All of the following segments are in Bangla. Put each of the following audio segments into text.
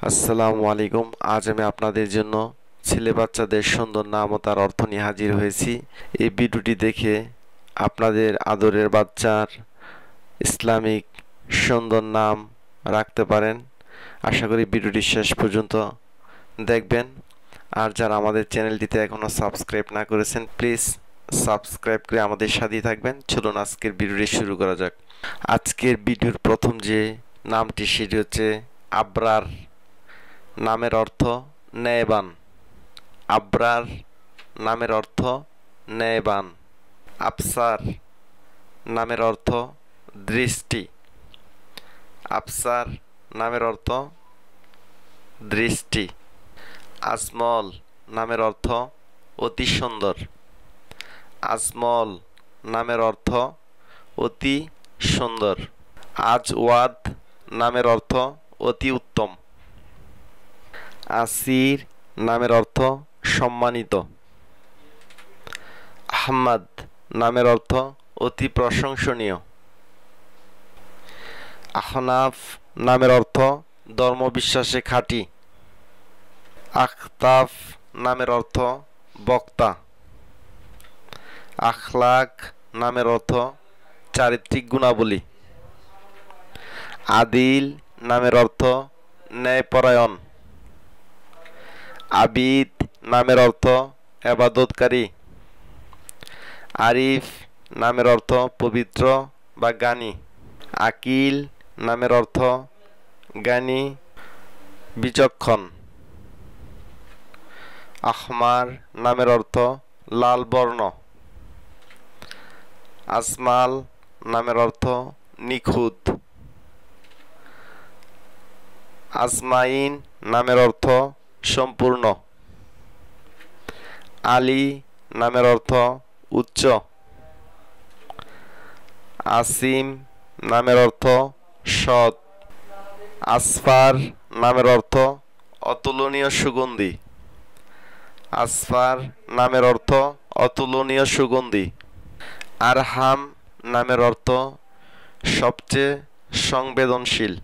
আসসালামু আলাইকুম। আজ আমি আপনাদের জন্য ছেলে বাচ্চাদের সুন্দর নাম ও তার অর্থ নিয়ে হাজির হয়েছি। এই ভিডিওটি দেখে আপনাদের আদরের বাচ্চার ইসলামিক সুন্দর নাম রাখতে পারেন। আশা করি ভিডিওটি শেষ পর্যন্ত দেখবেন। আর যারা আমাদের চ্যানেলটিতে এখনও সাবস্ক্রাইব না করেছেন, প্লিজ সাবস্ক্রাইব করে আমাদের সাথেই থাকবেন। চলুন আজকের ভিডিওটি শুরু করা যাক। আজকের ভিডিওর প্রথম যে নামটি সেটি হচ্ছে আবরার। নামের অর্থ ন্যায়বান। আবরার নামের অর্থ ন্যায়বান। আফসার নামের অর্থ দৃষ্টি। আফসার নামের অর্থ দৃষ্টি। আজমল নামের অর্থ অতি সুন্দর। আজমল নামের অর্থ অতি সুন্দর। আজওয়াদ নামের অর্থ অতি উত্তম। আসির নামের অর্থ সম্মানিত। আহমদ নামের অর্থ অতি প্রশংসনীয়। আহনাফ নামের অর্থ ধর্মবিশ্বাসে খাঁটি। আখতাফ নামের অর্থ বক্তা। আখলাক নামের অর্থ চারিত্রিক গুণাবলী। আদিল নামের অর্থ ন্যায়পরায়ণ। আবিদ নামের অর্থ এবাদতকারী। আরিফ নামের অর্থ পবিত্র বা জ্ঞানী। আকিল নামের অর্থ জ্ঞানী, বিচক্ষণ। আহমার নামের অর্থ লাল বর্ণ। আজমাল নামের অর্থ নিখুঁত। আজমাইন নামের অর্থ সম্পূর্ণ। আলী নামের অর্থ উচ্চ। আসিম নামের অর্থ সৎ। আসফার নামের অর্থ অতুলনীয় সুগন্ধি। আসফার নামের অর্থ অতুলনীয় সুগন্ধি। আরহাম নামের অর্থ সবচেয়ে সংবেদনশীল।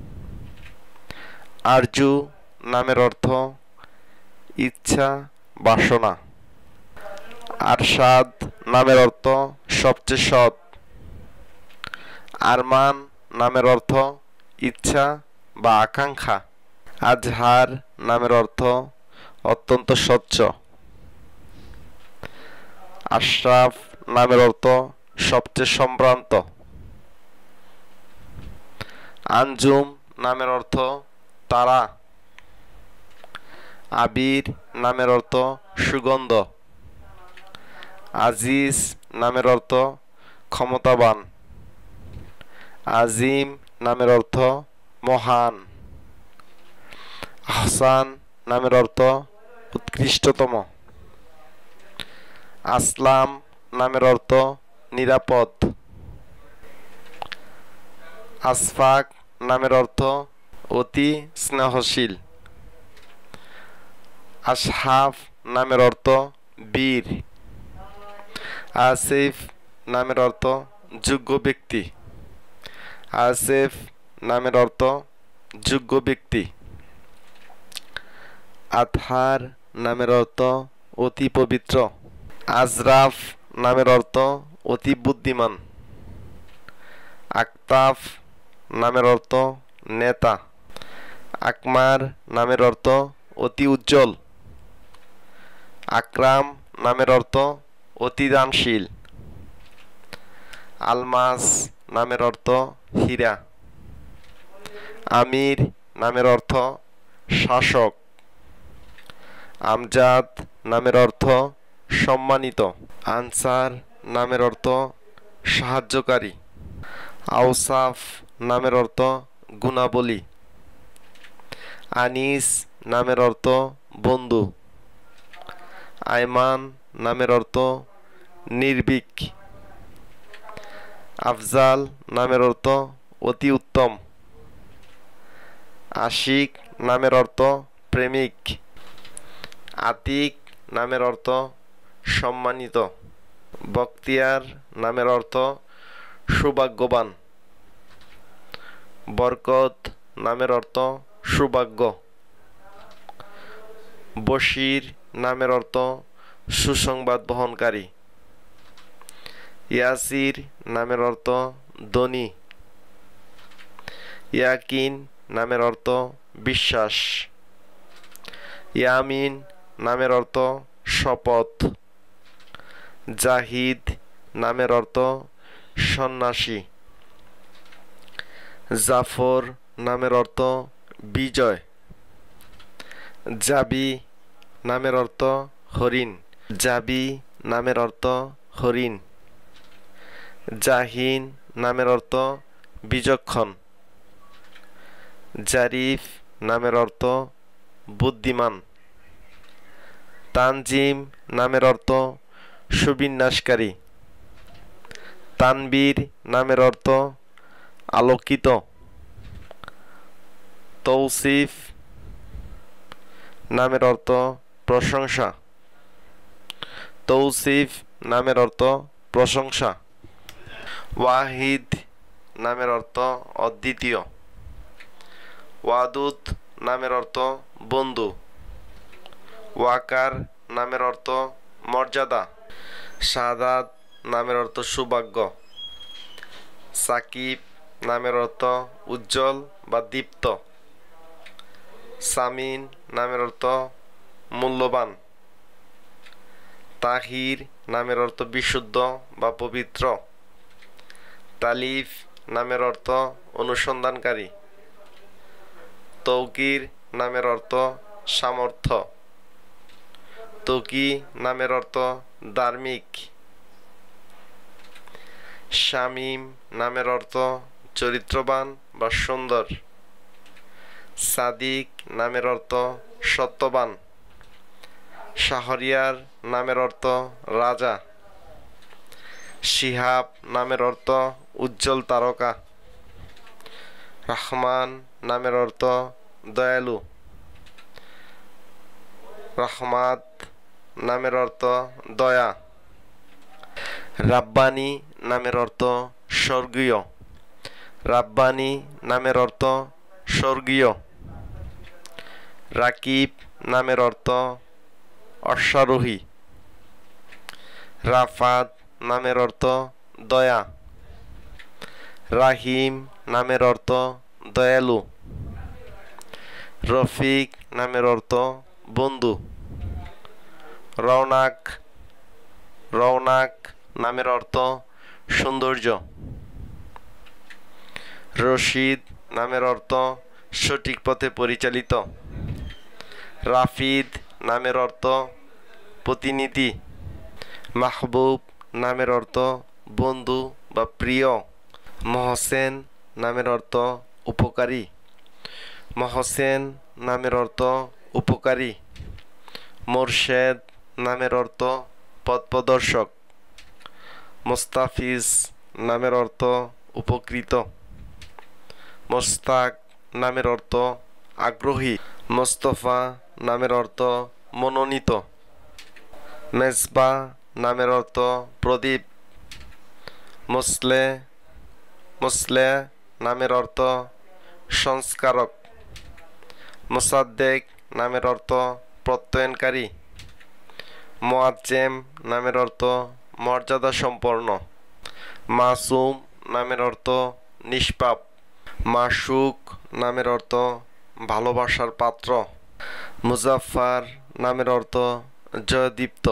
আরজু নামের অর্থ ইচ্ছা, বাসনা। আরশাদ নামের অর্থ সবচেয়ে সৎ। আরমান নামের অর্থ ইচ্ছা বা আকাঙ্ক্ষা। আজহার নামের অর্থ অত্যন্ত স্বচ্ছ। আশরাফ নামের অর্থ সবচেয়ে সম্ভ্রান্ত। আঞ্জুম নামের অর্থ তারা। আবির নামের অর্থ সুগন্ধ। আজিজ নামের অর্থ ক্ষমতাবান। আজিম নামের অর্থ মহান। আহসান নামের অর্থ উৎকৃষ্টতম। আসলাম নামের অর্থ নিরাপদ। আসফাক নামের অর্থ অতি স্নেহশীল। আশহাফ নামের অর্থ বীর। আসিফ নামের অর্থ যোগ্য ব্যক্তি। আসিফ নামের অর্থ যোগ্য ব্যক্তি। আতহার নামের অর্থ অতি পবিত্র। আজরাফ নামের অর্থ অতি বুদ্ধিমান। আক্তাফ নামের অর্থ নেতা। আকমার নামের অর্থ অতি উজ্জ্বল। আকরাম নামের অর্থ অতি দানশীল। আলমাস নামের অর্থ হীরা। আমির নামের অর্থ শাসক। আমজাদ নামের অর্থ সম্মানিত। আনসার নামের অর্থ সাহায্যকারী। আওসাফ নামের অর্থ গুণাবলী। আনিস নামের অর্থ বন্ধু। আয়মান নামের অর্থ নির্ভীক। আফজাল নামের অর্থ অতি উত্তম। আশিক নামের অর্থ প্রেমিক। আতিক নামের অর্থ সম্মানিত। বখতিয়ার নামের অর্থ সৌভাগ্যবান। বরকত নামের অর্থ সৌভাগ্য। বশির নামের অর্থ সুসংবাদ বহনকারী। ইয়াসির নামের অর্থ ধনী। ইয়াকিন নামের অর্থ বিশ্বাস। ইয়ামিন নামের অর্থ শপথ। জাহিদ নামের অর্থ সন্ন্যাসী। জাফর নামের অর্থ বিজয়। জাবি নামের অর্থ হরিণ। জাবি নামের অর্থ হরিণ। জাহিন নামের অর্থ বিচক্ষণ। জারিফ নামের অর্থ বুদ্ধিমান। তানজিম নামের অর্থ সুবিন্যাসকারী। তানবীর নামের অর্থ আলোকিত। তৌসিফ নামের অর্থ প্রশংসা। তৌসিফ নামের অর্থ প্রশংসা। ওয়াহিদ নামের অর্থ অদ্বিতীয়। ওয়াদুদ নামের অর্থ বন্ধু। ওয়াকার নামের অর্থ মর্যাদা। সাদাত নামের অর্থ সৌভাগ্য। সাকিব নামের অর্থ উজ্জ্বল বা দীপ্ত। সামিন নামের অর্থ মূল্যবান। তাহির নামের অর্থ বিশুদ্ধ বা পবিত্র। তালিফ নামের অর্থ অনুসন্ধানকারী। তৌকির নামের অর্থ সামর্থ্য। তকি নামের অর্থ ধার্মিক। শামীম নামের অর্থ চরিত্রবান বা সুন্দর। সাদিক নামের অর্থ সত্যবান। শাহরিয়ার নামের অর্থ রাজা। শিহাব নামের অর্থ উজ্জ্বল তারকা। রহমান নামের অর্থ দয়ালু। রহমাত নামের অর্থ দয়া। রাব্বানি নামের অর্থ স্বর্গীয়। রাব্বানি নামের অর্থ স্বর্গীয়। রাকিব নামের অর্থ অশ্বারোহী। রাফাত নামের অর্থ দয়া। রাহিম নামের অর্থ দয়ালু। রফিক নামের অর্থ বন্ধু। রৌনাক রৌনাক নামের অর্থ সৌন্দর্য। রশিদ নামের অর্থ সঠিক পথে পরিচালিত। রাফিদ নামের অর্থ প্রতিনিধি। মাহবুব নামের অর্থ বন্ধু বা প্রিয়। মহসেন নামের অর্থ উপকারী। মহসেন নামের অর্থ উপকারী। মোরশেদ নামের অর্থ পথপ্রদর্শক। মোস্তাফিজ নামের অর্থ উপকৃত। মোস্তাক নামের অর্থ আগ্রহী। মোস্তফা নামের অর্থ মনোনীত। মেজবা নামের অর্থ প্রদীপ। মুসলে নামের অর্থ সংস্কারক। মুসাদ্দেক নামের অর্থ প্রত্যয়নকারী। মুআজ্জেম নামের অর্থ মর্যাদা সম্পন্ন। মাসুম নামের অর্থ নিষ্পাপ। মাশুক নামের অর্থ ভালোবাসার পাত্র। মুজাফফার নামের অর্থ জয়দীপ্ত।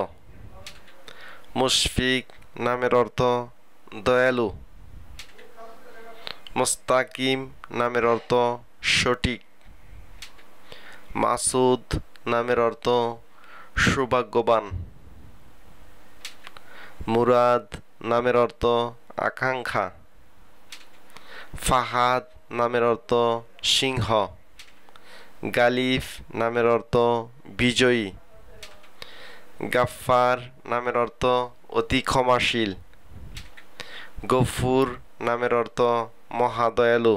মুশফিক নামের অর্থ দয়ালু। মুস্তাকিম নামের অর্থ সঠিক। মাসুদ নামের অর্থ সৌভাগ্যবান। মুরাদ নামের অর্থ আকাঙ্ক্ষা। ফাহাদ নামের অর্থ সিংহ। গালিফ নামের অর্থ বিজয়ী। গাফফার নামের অর্থ অতি ক্ষমাশীল। গফুর নামের অর্থ মহাদয়ালু।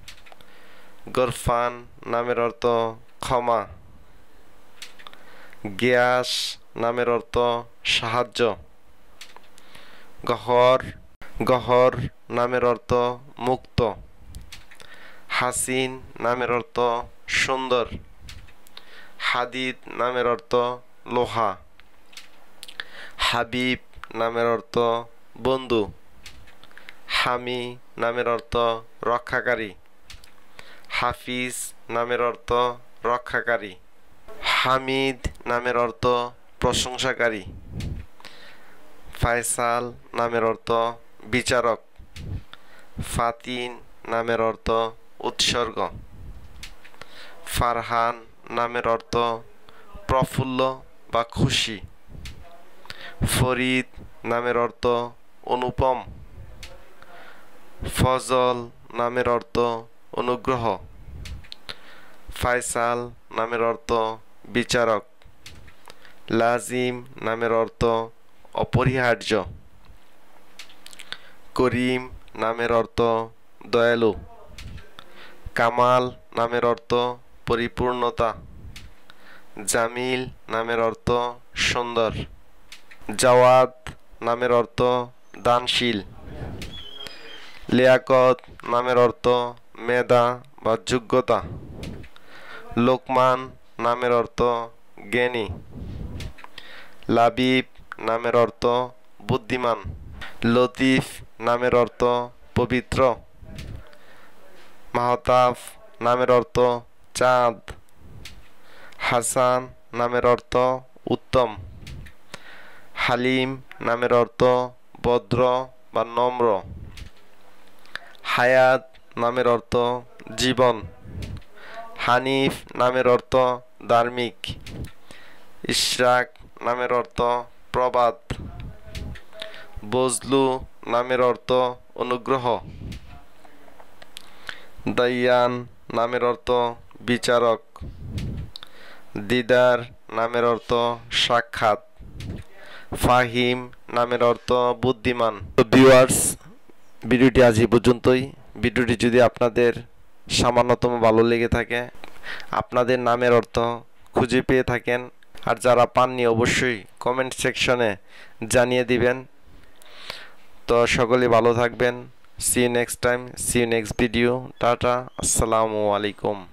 গরফান নামের অর্থ ক্ষমা। গিয়াস নামের অর্থ সাহায্য। গহর নামের অর্থ মুক্ত। হাসিন নামের অর্থ সুন্দর। হাদিদ নামের অর্থ লোহা। হাবিব নামের অর্থ বন্ধু। হামি নামের অর্থ রক্ষাকারী। হাফিজ নামের অর্থ রক্ষাকারী। হামিদ নামের অর্থ প্রশংসাকারী। ফায়সাল নামের অর্থ বিচারক। ফাতিন নামের অর্থ উৎসর্গ। ফারহান নামের অর্থ প্রফুল্ল বা খুশি। ফরিদ নামের অর্থ অনুপম। ফজল নামের অর্থ অনুগ্রহ। ফায়সাল নামের অর্থ বিচারক। লাজিম নামের অর্থ অপরিহার্য। করিম নামের অর্থ দয়ালু। কামাল নামের অর্থ পরিপূর্ণতা। জামিল নামের অর্থ সুন্দর। জাওয়াদ নামের অর্থ দানশীল। লিয়াকত নামের অর্থ মেধা বা যোগ্যতা। লোকমান নামের অর্থ জ্ঞানী। লাবিব নামের অর্থ বুদ্ধিমান। লতিফ নামের অর্থ পবিত্র। মাহতাব নামের অর্থ চাঁদ। হাসান নামের অর্থ উত্তম। হালিম নামের অর্থ ভদ্র বা নম্র। হায়াত নামের অর্থ জীবন। হানিফ নামের অর্থ ধার্মিক। ইশরাক নামের অর্থ প্রবাদ। বজলু নামের অর্থ অনুগ্রহ। দাইয়ান নামের অর্থ বিচারক। দিদার নামের অর্থ সাক্ষাৎ। ফাহিম নামের অর্থ বুদ্ধিমান। তো ভিউয়ার্স, ভিডিওটি আজ এই পর্যন্তই। ভিডিওটি যদি আপনাদের সামান্যতম ভালো লেগে থাকে, আপনাদের নামের অর্থ খুঁজে পেয়ে থাকেন, আর যারা পাননি অবশ্যই কমেন্ট সেকশনে জানিয়ে দিবেন। তো সকলে ভালো থাকবেন। See you next time, see you next video. Tata, আসসালামু আলাইকুম।